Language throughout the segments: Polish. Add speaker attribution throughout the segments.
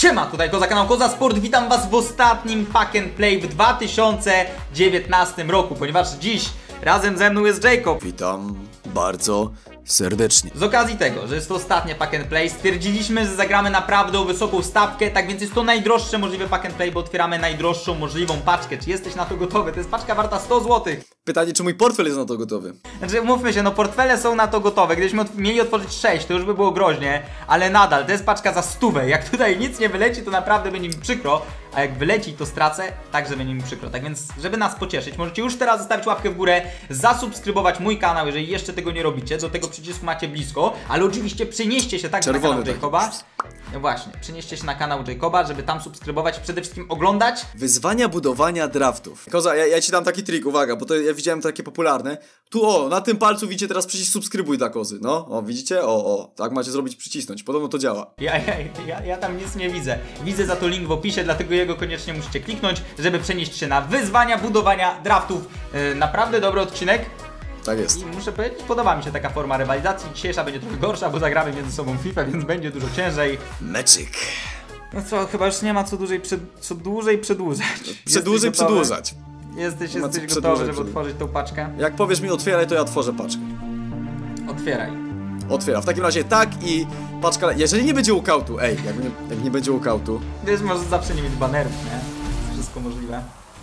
Speaker 1: Siema, tutaj Koza, kanał Koza Sport. Witam was w ostatnim Pack and Play w 2019 roku, ponieważ dziś razem ze mną jest Jacob.
Speaker 2: Witam bardzo serdecznie.
Speaker 1: Z okazji tego, że jest to ostatnie Pack and Play, stwierdziliśmy, że zagramy naprawdę wysoką stawkę. Tak więc jest to najdroższe możliwe Pack and Play, bo otwieramy najdroższą możliwą paczkę. Czy jesteś na to gotowy? To jest paczka warta 100 zł.
Speaker 2: Pytanie, czy mój portfel jest na to gotowy?
Speaker 1: Znaczy, mówmy się, no portfele są na to gotowe. Gdybyśmy mieli otworzyć 6, to już by było groźnie. Ale nadal, to jest paczka za 100. Jak tutaj nic nie wyleci, to naprawdę będzie mi przykro. A jak wyleci, to stracę, także będzie mi przykro. Tak więc, żeby nas pocieszyć, możecie już teraz zostawić łapkę w górę, zasubskrybować mój kanał, jeżeli jeszcze tego nie robicie. Do tego przycisku macie blisko. Ale oczywiście przenieście się także na kanał Jacoba. No właśnie, przenieście się na kanał Jacoba, żeby tam subskrybować, przede wszystkim oglądać
Speaker 2: Wyzwania budowania draftów. Koza, ja ci dam taki trik, uwaga, bo to ja widziałem takie popularne. Tu na tym palcu widzicie teraz przycisk subskrybuj dla Kozy, no, widzicie? Tak macie zrobić, przycisnąć, podobno to działa.
Speaker 1: Ja tam nic nie widzę. Widzę za to link w opisie, dlatego jego koniecznie musicie kliknąć, żeby przenieść się na wyzwania budowania draftów. Naprawdę dobry odcinek.
Speaker 2: Tak jest.
Speaker 1: I muszę powiedzieć, podoba mi się taka forma rywalizacji. Dzisiejsza będzie trochę gorsza, bo zagramy między sobą FIFA, więc będzie dużo ciężej.
Speaker 2: Meczyk.
Speaker 1: No co, chyba już nie ma co dłużej przedłużać.
Speaker 2: Przedłużać.
Speaker 1: Jesteś gotowy, żeby otworzyć tą paczkę?
Speaker 2: Jak powiesz mi otwieraj, to ja otworzę paczkę.
Speaker 1: Otwieraj.
Speaker 2: Otwieram. W takim razie tak i paczka... Jeżeli nie będzie walkoutu, jak nie będzie walkoutu...
Speaker 1: Wiesz, może zawsze nie mieć banerów, nie? Wszystko możliwe.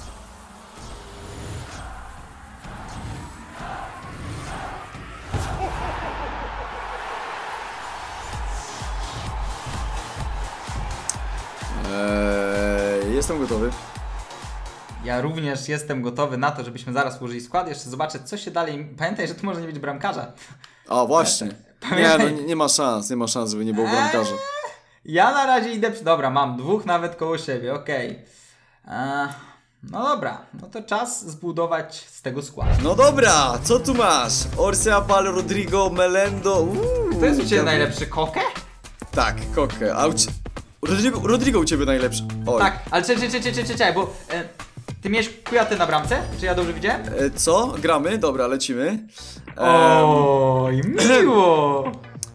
Speaker 2: Jestem gotowy.
Speaker 1: Ja również jestem gotowy na to, żebyśmy zaraz ułożyli skład. Jeszcze zobaczę, co się dalej... Pamiętaj, że tu może nie być bramkarza.
Speaker 2: A właśnie. Nie ma szans, żeby nie było bramkarza.
Speaker 1: Ja na razie idę... Dobra, mam dwóch nawet koło siebie, okej. No dobra, no to czas zbudować z tego skład.
Speaker 2: No dobra, co tu masz? Orseapal, Rodrigo, Melendo.
Speaker 1: To jest u Ciebie najlepszy Koke?
Speaker 2: Tak, Koke. Rodrigo u Ciebie najlepszy. Oj.
Speaker 1: Tak, ale czekaj, bo ty miałeś Kujatę na bramce? Czy ja dobrze widziałem?
Speaker 2: Co? Gramy? Dobra, lecimy.
Speaker 1: Oj, miło!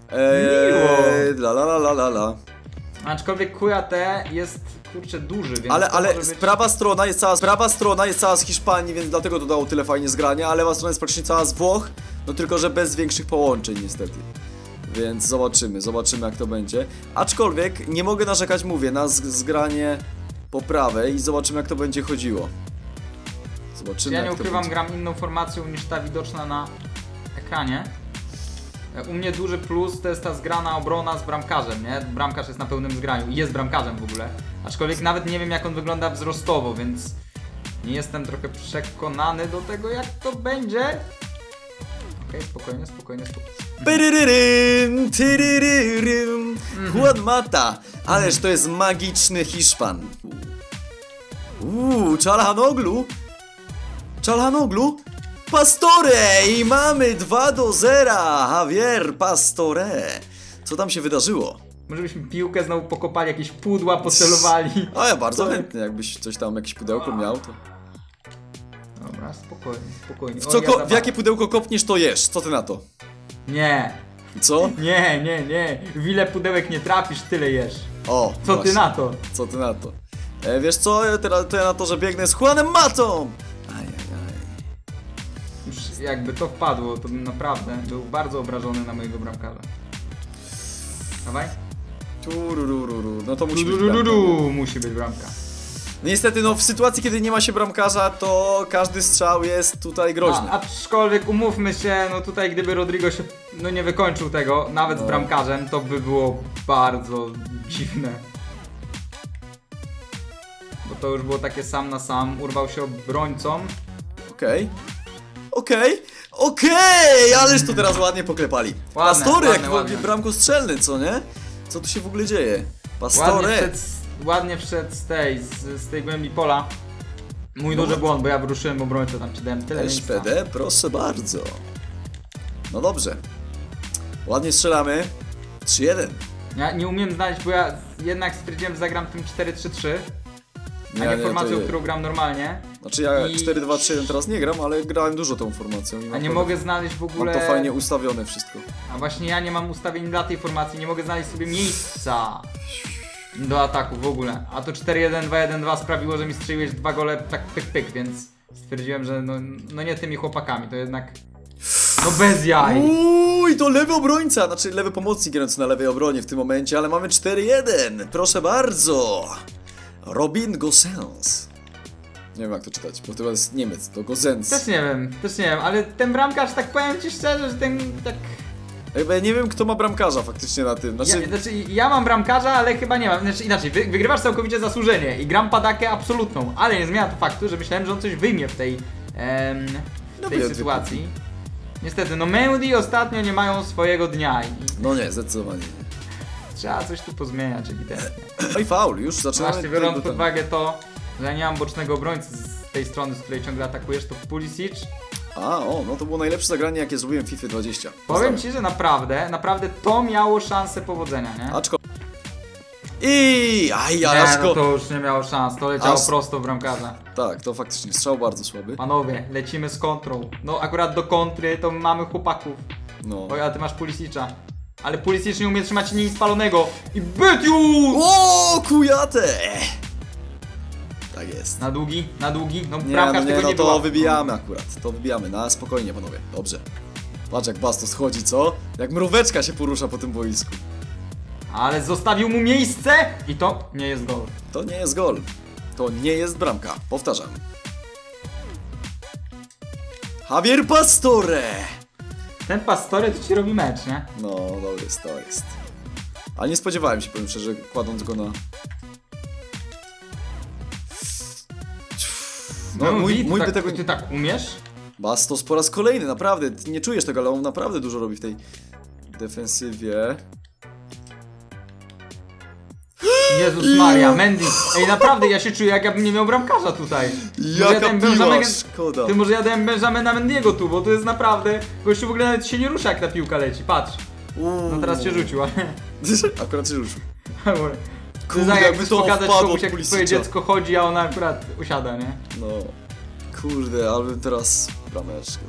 Speaker 2: La.
Speaker 1: Aczkolwiek Kujatę jest, kurczę, duży, więc...
Speaker 2: Ale
Speaker 1: być...
Speaker 2: prawa strona jest cała z Hiszpanii, więc dlatego to dało tyle fajnie zgrania, a lewa strona jest praktycznie cała z Włoch, no tylko, że bez większych połączeń niestety. Więc zobaczymy jak to będzie. Aczkolwiek nie mogę narzekać, mówię, na zgranie po prawej i zobaczymy jak to będzie chodziło.
Speaker 1: Ja nie ukrywam, gram inną formacją niż ta widoczna na ekranie. U mnie duży plus to jest ta zgrana obrona z bramkarzem, nie? Bramkarz jest na pełnym zgraniu i jest bramkarzem w ogóle. Aczkolwiek nawet nie wiem jak on wygląda wzrostowo, więc nie jestem trochę przekonany do tego jak to będzie. Okej, spokojnie.
Speaker 2: Juan Mata, ależ to jest magiczny Hiszpan. Çalhanoğlu, Pastore i mamy 2-0, Javier Pastore. Co tam się wydarzyło?
Speaker 1: Może byśmy piłkę znowu pokopali, jakieś pudła pocelowali.
Speaker 2: A ja bardzo chętnie, jakbyś coś tam, jakieś pudełko miał to...
Speaker 1: Dobra, spokojnie.
Speaker 2: W jakie pudełko kopniesz, to jesz. Co ty na to?
Speaker 1: Nie.
Speaker 2: Co?
Speaker 1: Nie. W ile pudełek nie trafisz, tyle jesz.
Speaker 2: O,
Speaker 1: Co właśnie. Ty na to?
Speaker 2: Co ty na to? Wiesz co? To ja na to, że biegnę z Juanem Matą!
Speaker 1: Już jakby to wpadło, to bym naprawdę był bardzo obrażony na mojego bramkarza. Dawaj.
Speaker 2: No to musi być bramka.
Speaker 1: Musi być bramka.
Speaker 2: No niestety, no w sytuacji, kiedy nie ma się bramkarza, to każdy strzał jest tutaj groźny.
Speaker 1: Aczkolwiek umówmy się, no tutaj gdyby Rodrigo się nie wykończył tego, nawet z bramkarzem, to by było bardzo dziwne. Bo to już było takie sam na sam, urwał się obrońcą.
Speaker 2: Okej, ależ to teraz ładnie poklepali. Pastore,
Speaker 1: ładnie.
Speaker 2: Bramkostrzelny, co nie? Co tu się w ogóle dzieje? Pastore.
Speaker 1: Ładnie wszedł z tej głębi pola. Mój duży błąd, bo ja wyruszyłem obrońcę, tam ci dałem tyle miejsca.
Speaker 2: SPD, proszę bardzo. No dobrze. Ładnie strzelamy. 3-1.
Speaker 1: Ja nie umiem znaleźć, bo ja jednak stwierdziłem, że zagram tym 4-3-3. A nie formacją, którą gram normalnie.
Speaker 2: Znaczy ja 4-2-3-1 teraz nie gram, ale grałem dużo tą formacją.
Speaker 1: A nie mogę znaleźć w ogóle...
Speaker 2: Mam to fajnie ustawione wszystko.
Speaker 1: A właśnie ja nie mam ustawień dla tej formacji, nie mogę znaleźć sobie miejsca. do ataku w ogóle. A to 4-1, 2-1-2 sprawiło, że mi strzeliłeś 2 gole tak pyk, więc stwierdziłem, że no nie tymi chłopakami, to jednak... No bez jaj!
Speaker 2: Uuu, to lewy obrońca, znaczy lewy pomocnik grający na lewej obronie w tym momencie, ale mamy 4-1. Proszę bardzo. Robin Gosens. Nie wiem jak to czytać, bo to jest Niemiec, to Gosens.
Speaker 1: Też nie wiem, ale ten bramkarz, tak powiem ci szczerze, że ten tak...
Speaker 2: Ja nie wiem kto ma bramkarza faktycznie na tym, znaczy...
Speaker 1: Ja mam bramkarza, ale chyba nie mam, znaczy inaczej, wygrywasz całkowicie zasłużenie i gram padakę absolutną, ale nie zmienia to faktu, że myślałem, że on coś wyjmie w tej sytuacji. Niestety, no Mendy ostatnio nie mają swojego dnia i...
Speaker 2: No nie, zdecydowanie nie.
Speaker 1: Trzeba coś tu pozmieniać ewidentnie.
Speaker 2: No i faul, już zaczynamy...
Speaker 1: Właśnie biorąc pod uwagę to, że ja nie mam bocznego obrońcy z tej strony, z której ciągle atakujesz, to Pulisic.
Speaker 2: No to było najlepsze zagranie jakie zrobiłem w FIFA 20.
Speaker 1: Powiem ci, że naprawdę to miało szansę powodzenia, nie?
Speaker 2: Aczko.
Speaker 1: No to już nie miało szans, to leciało prosto w bramkarza.
Speaker 2: Tak, to faktycznie strzał bardzo słaby.
Speaker 1: Panowie, lecimy z kontrą. No akurat do kontry to mamy chłopaków.
Speaker 2: No.
Speaker 1: Oj, a ty masz Pulisicza. Ale Pulisic nie umie trzymać linii spalonego. I byt już!
Speaker 2: O, Kujate! Tak jest.
Speaker 1: Na długi, no
Speaker 2: Nie,
Speaker 1: bramkarz tego nie
Speaker 2: to
Speaker 1: była.
Speaker 2: wybijamy akurat, to wybijamy, na spokojnie panowie, dobrze. Patrz jak Bastos chodzi, co? Jak mróweczka się porusza po tym boisku.
Speaker 1: Ale zostawił mu miejsce i to nie jest gol.
Speaker 2: To nie jest gol. To nie jest bramka, powtarzam. Javier Pastore!
Speaker 1: Ten Pastore to ci robi mecz, nie?
Speaker 2: No, dobry jest, to jest. Ale nie spodziewałem się, powiem szczerze, kładąc go na...
Speaker 1: No mój
Speaker 2: by
Speaker 1: tak,
Speaker 2: tego...
Speaker 1: ty tak umiesz?
Speaker 2: Bastos po raz kolejny, naprawdę, ty nie czujesz tego, ale on naprawdę dużo robi w tej defensywie.
Speaker 1: Jezus Maria, Mendy. Ej, naprawdę, ja się czuję jakbym nie miał bramkarza tutaj.
Speaker 2: Jaka piła, szkoda.
Speaker 1: Ty może ja dałem Benjamina Mendiego tu, bo to jest naprawdę... Gościu w ogóle nawet się nie rusza jak ta piłka leci, patrz. No teraz się rzucił, ale...
Speaker 2: Akurat się ruszył.
Speaker 1: Kurde, jakby to pokazać komuś, jak
Speaker 2: Pulisicza.
Speaker 1: twoje dziecko chodzi, a ona akurat usiada, nie?
Speaker 2: No, kurde, ale teraz brameczkę.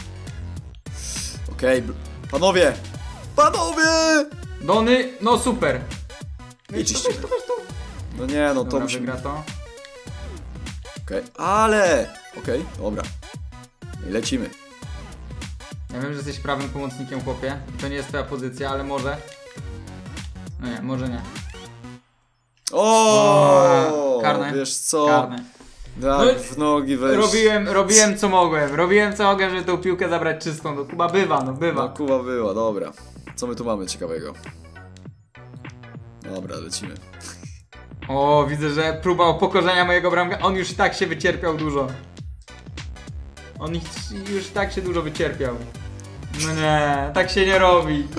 Speaker 2: Okej, panowie! Panowie!
Speaker 1: Dony, no super.
Speaker 2: I czyścimy. No nie, no to
Speaker 1: Dobra,
Speaker 2: musimy...
Speaker 1: wygra to.
Speaker 2: Ale... dobra. I lecimy.
Speaker 1: Ja wiem, że jesteś prawym pomocnikiem, chłopie. I to nie jest twoja pozycja, ale może... No nie, może nie.
Speaker 2: O,
Speaker 1: karne.
Speaker 2: Wiesz co?
Speaker 1: Karne.
Speaker 2: Tak, w nogi weź.
Speaker 1: Robiłem co mogłem, żeby tą piłkę zabrać czystą. No Kuba bywa.
Speaker 2: No Kuba była, dobra. Co my tu mamy ciekawego? Dobra, lecimy.
Speaker 1: O, widzę, że próba upokorzenia mojego bramka. On już tak się wycierpiał dużo. On już tak się dużo wycierpiał. No nie, tak się nie robi.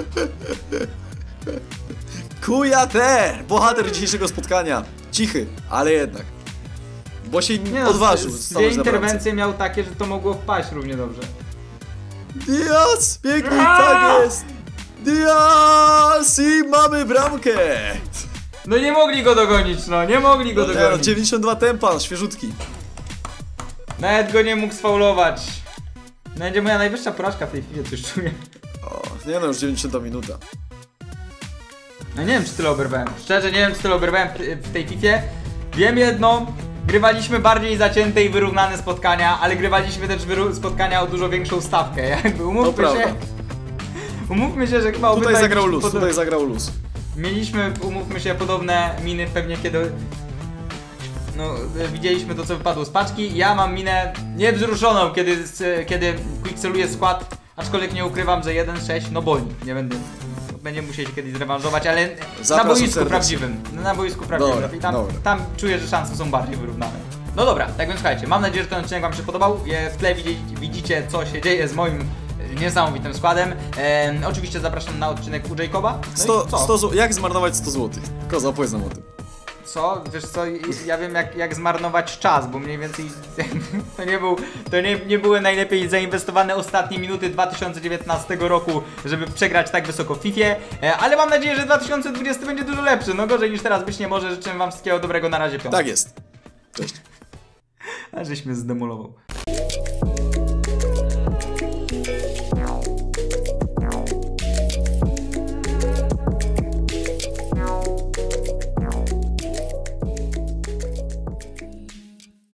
Speaker 2: Kujate! Bohater dzisiejszego spotkania. Cichy, ale jednak. Bo się odważył.
Speaker 1: Dwie interwencje miał takie, że to mogło wpaść równie dobrze.
Speaker 2: Diaz! Pięknie, tak jest! Diaz! I mamy bramkę!
Speaker 1: No nie mogli go dogonić, nie mogli go dogonić.
Speaker 2: 92 tempa, świeżutki.
Speaker 1: Nawet go nie mógł sfaulować. Będzie moja najwyższa porażka w tej chwili, coś czuję.
Speaker 2: O, nie no, już 90 minuta.
Speaker 1: No nie wiem, czy tyle oberwałem. Szczerze nie wiem, czy tyle oberwałem w tej Fifie. Wiem jedno, grywaliśmy bardziej zacięte i wyrównane spotkania, ale grywaliśmy też spotkania o dużo większą stawkę. Jakby umówmy się, że chyba
Speaker 2: tutaj zagrał luz.
Speaker 1: Mieliśmy, umówmy się, podobne miny pewnie kiedy... No, widzieliśmy to, co wypadło z paczki. Ja mam minę niewzruszoną, kiedy Quick celuje skład, aczkolwiek nie ukrywam, że 1-6, no boli. Nie będziemy musieli kiedyś zrewanżować, ale na boisku prawdziwym. Na boisku prawdziwym.
Speaker 2: Dobra,
Speaker 1: I tam czuję, że szanse są bardziej wyrównane. No dobra, tak więc słuchajcie, mam nadzieję, że ten odcinek wam się podobał. W tle widzicie, co się dzieje z moim niesamowitym składem. Oczywiście zapraszam na odcinek u Jacoba. No
Speaker 2: jak zmarnować 100 zł? Koza, opowiedz nam o tym.
Speaker 1: Co? Wiesz co, ja wiem jak zmarnować czas, bo mniej więcej to nie były najlepiej zainwestowane ostatnie minuty 2019 roku, żeby przegrać tak wysoko w Fifie, ale mam nadzieję, że 2020 będzie dużo lepszy, no gorzej niż teraz być nie może, życzę wam wszystkiego dobrego, na razie, piątek.
Speaker 2: Tak jest. Cześć.
Speaker 1: A żeś mnie zdemolował.